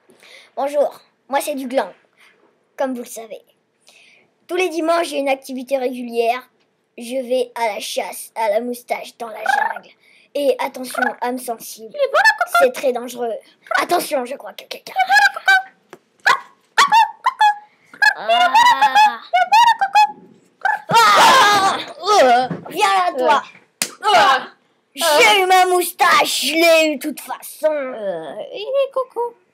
Bonjour, moi c'est du gland, comme vous le savez. Tous les dimanches, j'ai une activité régulière. Je vais à la chasse, à la moustache, dans la jungle. Et attention, âme sensible, c'est très dangereux. Attention, je crois que quelqu'un... Viens là, toi. J'ai eu ma moustache, je l'ai eu de toute façon. Il est coco.